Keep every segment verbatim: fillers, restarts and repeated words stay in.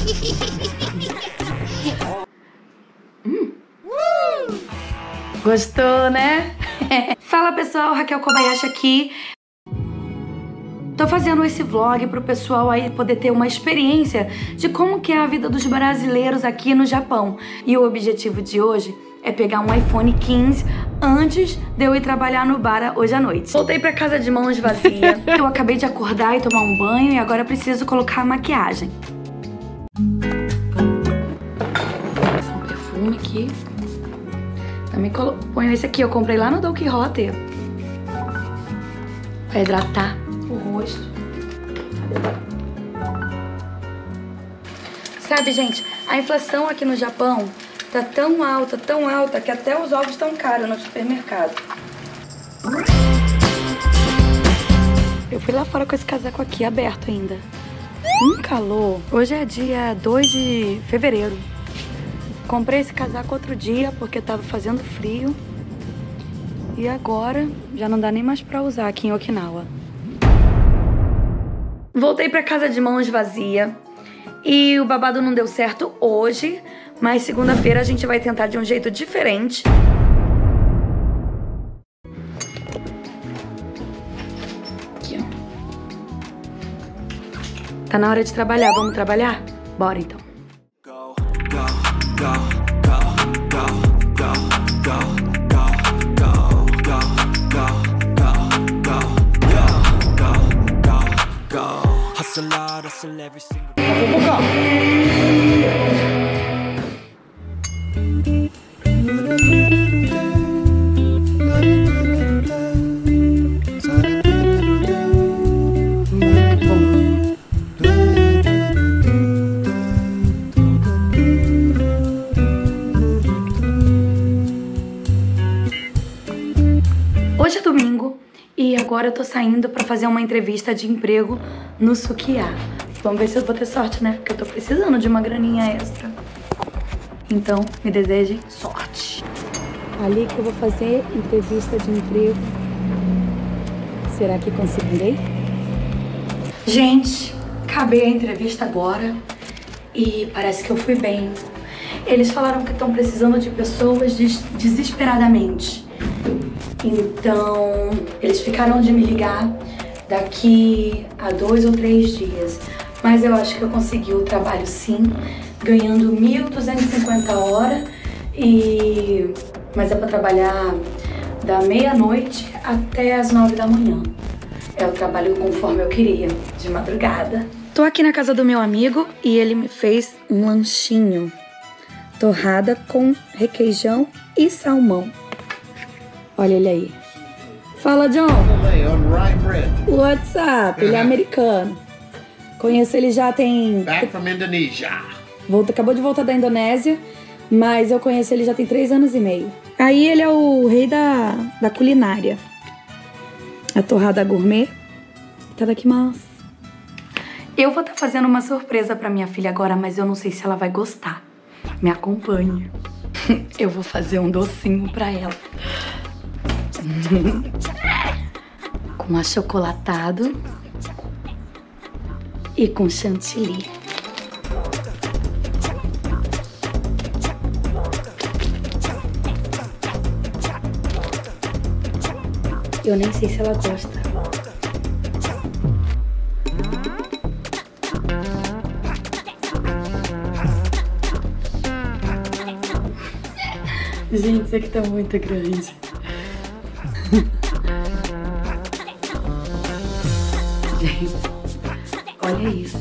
hum. Gostou, né? Fala pessoal, Raquel Kobayashi aqui. Tô fazendo esse vlog pro pessoal aí poder ter uma experiência de como que é a vida dos brasileiros aqui no Japão. E o objetivo de hoje é pegar um iPhone quinze antes de eu ir trabalhar no bar hoje à noite. Voltei pra casa de mãos vazia. Eu acabei de acordar e tomar um banho e agora preciso colocar a maquiagem. Um perfume aqui. Também colo... ponho esse aqui, eu comprei lá no Don Quijote. Pra hidratar o rosto. Sabe, gente, a inflação aqui no Japão tá tão alta, tão alta, que até os ovos estão caros no supermercado. Eu fui lá fora com esse casaco aqui, aberto ainda. Um calor. Hoje é dia dois de fevereiro. Comprei esse casaco outro dia porque tava fazendo frio. E agora já não dá nem mais pra usar aqui em Okinawa. Voltei pra casa de mãos vazia. E o babado não deu certo hoje, mas segunda-feira a gente vai tentar de um jeito diferente. Aqui, ó. Tá na hora de trabalhar, vamos trabalhar? Bora então. Go, go, go, go, go, go, go, go, go, go, go, go, go, go, go. Hustle hard, hustle every single day. Hoje é domingo e agora eu tô saindo pra fazer uma entrevista de emprego no Sukiá. Vamos ver se eu vou ter sorte, né? Porque eu tô precisando de uma graninha extra. Então, me desejem sorte. Ali que eu vou fazer entrevista de emprego. Será que conseguirei? Gente, acabei a entrevista agora e parece que eu fui bem. Eles falaram que estão precisando de pessoas des desesperadamente. Então, eles ficaram de me ligar daqui a dois ou três dias. Mas eu acho que eu consegui o trabalho sim, ganhando mil duzentos e cinquenta a hora. E... Mas é pra trabalhar da meia-noite até as nove da manhã. É o trabalho conforme eu queria, de madrugada. Tô aqui na casa do meu amigo e ele me fez um lanchinho. Torrada com requeijão e salmão. Olha ele aí. Fala, John. What's up? Ele é americano. Conheço ele já tem... Back from Indonesia. Volta, acabou de voltar da Indonésia, mas eu conheço ele já tem três anos e meio. Aí ele é o rei da, da culinária. A torrada gourmet. Tá daqui, mas... Eu vou estar tá fazendo uma surpresa pra minha filha agora, mas eu não sei se ela vai gostar. Me acompanhe. Eu vou fazer um docinho pra ela. Com achocolatado e com chantilly. Eu nem sei se ela gosta. Gente, isso aqui tá muito grande. Gente, olha isso.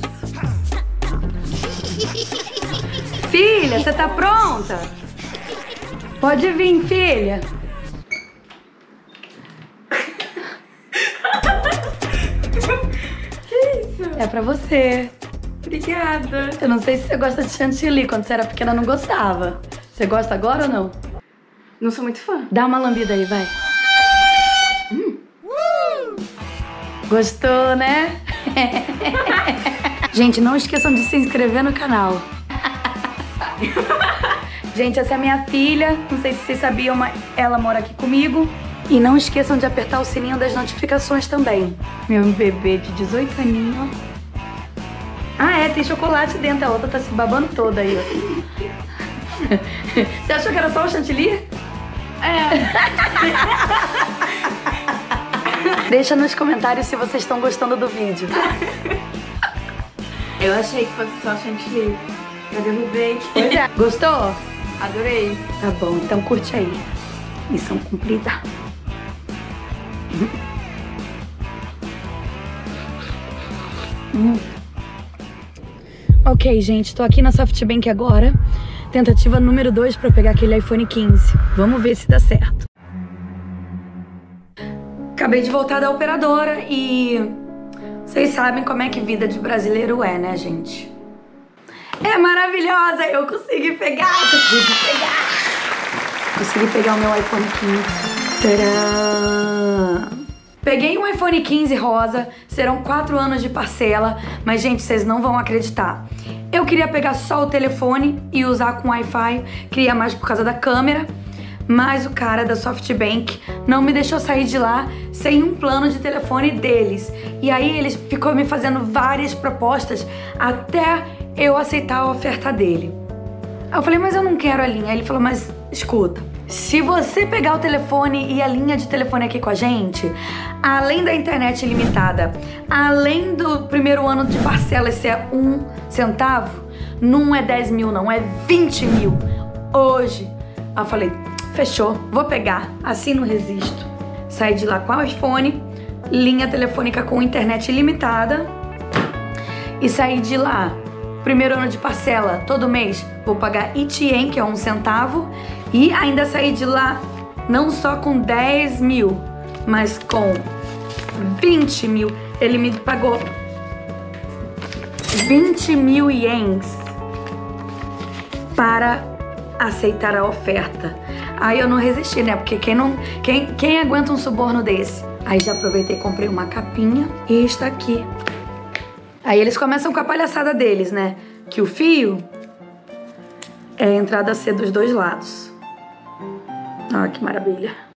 Filha, você tá pronta? Pode vir, filha. Que isso? É pra você. Obrigada. Eu não sei se você gosta de chantilly. Quando você era pequena, não gostava. Você gosta agora ou não? Não sou muito fã. Dá uma lambida aí, vai. Hum. Gostou, né? Gente, não esqueçam de se inscrever no canal. Gente, essa é a minha filha. Não sei se vocês sabiam, mas ela mora aqui comigo. E não esqueçam de apertar o sininho das notificações também. Meu bebê de dezoito aninhos. Ah, é, tem chocolate dentro. A outra tá se babando toda aí, ó. Você achou que era só o chantilly? É. Deixa nos comentários se vocês estão gostando do vídeo. Eu achei que fosse só chantilly. Eu derrubei. Pois é. Gostou? Adorei. Tá bom, então curte aí. Missão cumprida. Hum. Ok, gente, tô aqui na SoftBank agora. Tentativa número dois pra pegar aquele iPhone quinze. Vamos ver se dá certo. Acabei de voltar da operadora e... vocês sabem como é que vida de brasileiro é, né, gente? É maravilhosa! Eu consegui pegar! Consegui pegar! Consegui pegar o meu iPhone quinze. Tcharam! Peguei um iPhone quinze rosa, serão quatro anos de parcela, mas, gente, vocês não vão acreditar. Eu queria pegar só o telefone e usar com Wi-Fi, queria mais por causa da câmera, mas o cara da SoftBank não me deixou sair de lá sem um plano de telefone deles. E aí ele ficou me fazendo várias propostas até eu aceitar a oferta dele. Aí eu falei, mas eu não quero a linha. Aí ele falou, mas escuta, se você pegar o telefone e a linha de telefone aqui com a gente, além da internet ilimitada, além do primeiro ano de parcela ser um centavo, não é dez mil não, é vinte mil hoje. Aí eu falei, fechou, vou pegar, assim não resisto. Saí de lá com o iPhone, linha telefônica com internet ilimitada e saí de lá, primeiro ano de parcela, todo mês vou pagar I T M, que é um centavo, e ainda saí de lá não só com dez mil, mas com vinte mil. Ele me pagou vinte mil ienes para aceitar a oferta. Aí eu não resisti, né? Porque quem, não, quem, quem aguenta um suborno desse? Aí já aproveitei e comprei uma capinha e está aqui. Aí eles começam com a palhaçada deles, né? Que o fio é a entrada C dos dois lados. Olha que maravilha.